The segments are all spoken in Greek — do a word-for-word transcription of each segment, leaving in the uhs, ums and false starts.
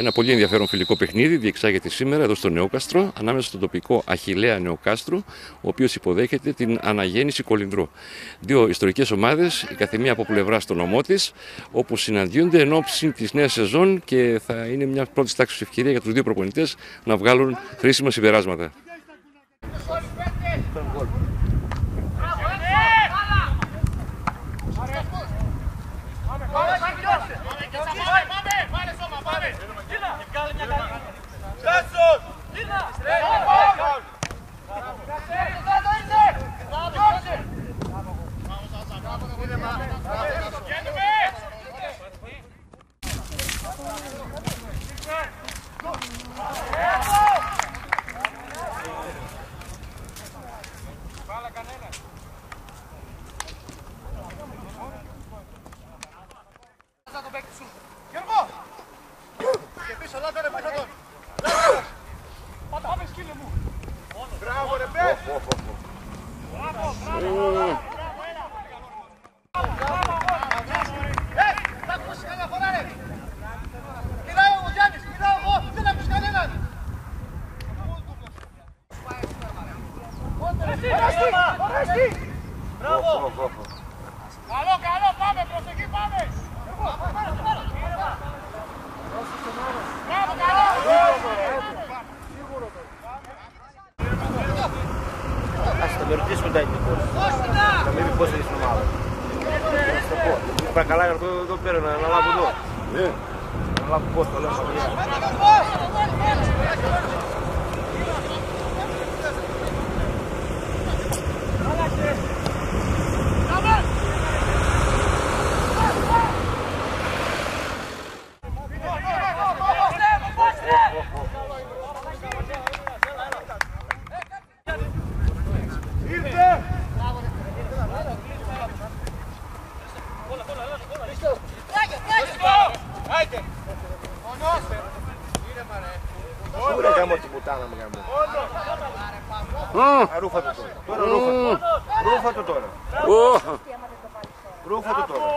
Ένα πολύ ενδιαφέρον φιλικό παιχνίδι διεξάγεται σήμερα εδώ στο Νεόκαστρο, ανάμεσα στον τοπικό Αχιλλέα Νεοκάστρου, ο οποίος υποδέχεται την Αναγέννηση Κολυνδρού. Δύο ιστορικές ομάδες, η καθεμία από πλευρά στο νομό της, όπου συναντιούνται εν ώψη της νέας σεζόν και θα είναι μια πρώτη τάξης ευκαιρία για τους δύο προπονητές να βγάλουν χρήσιμα συμπεράσματα. Καλό, καλό, πάμε, προσοχή, πάμε! Μπράβο, καλό! Ας τα με ρωτήσουμε τα εθνικό. Θα με πει πώς είναι στην ομάδα. Θα πω. Είπα καλά για να το πέρα, να λάβω εδώ. Να λάβω πώς το λέω. Σίγουρα κάνω την πουτάνα μου γάμω. Ρούφα το τώρα. Τώρα ρούφα το. Ρούφα το τώρα. Ρούφα το τώρα.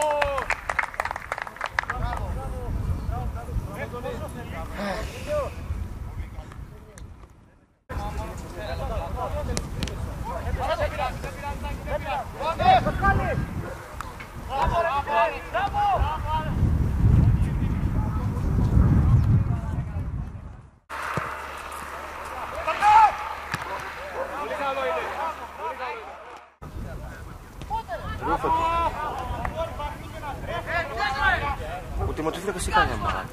Ρούφα του. Ο τιμωτήφυλακας έκανε μάνα.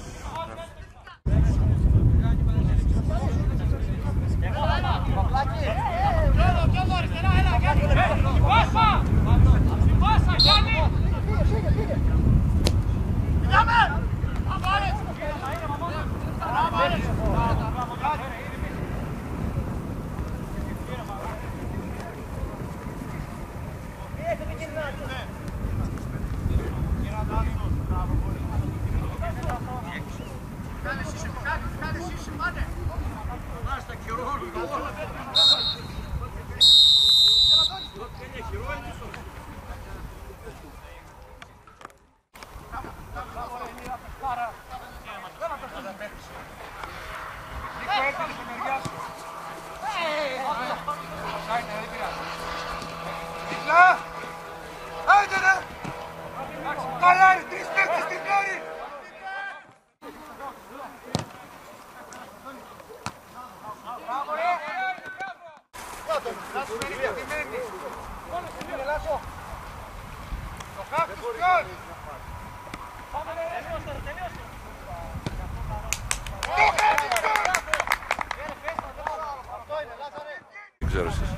Δεν ξέρω εσείς.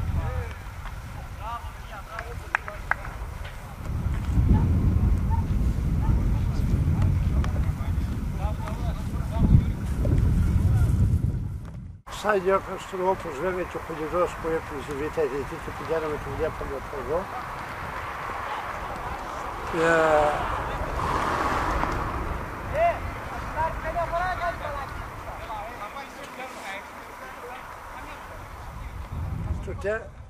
Σαν Νεόκαστρο, όπως βέβαια και ο Κολυνδρός που έπαιζε β' διετή και πηγαίναμε και βλέπαμε από εδώ. Στο τέλος